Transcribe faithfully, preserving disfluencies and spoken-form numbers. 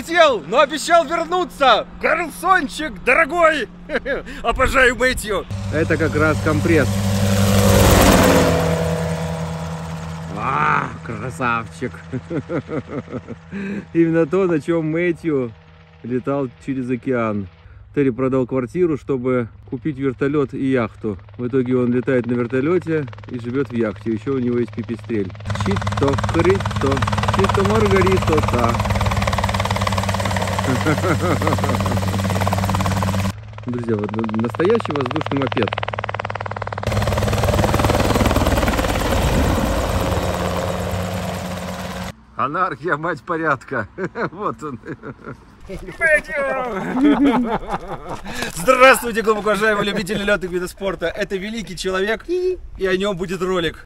улетел, но обещал вернуться. Карлсончик, дорогой. Обожаю Мэтью. Это как раз компресс. А, красавчик. Именно то, на чем Мэтью летал через океан. Терри продал квартиру, чтобы купить вертолет и яхту. В итоге он летает на вертолете и живет в яхте. Еще у него есть пипистрель. Чито, крито, чито, маргарито, та. Друзья, вот настоящий воздушный мопед. Анархия, мать порядка. Вот он. Здравствуйте, глубоко уважаемые любители летных видов спорта. Это великий человек, и о нем будет ролик.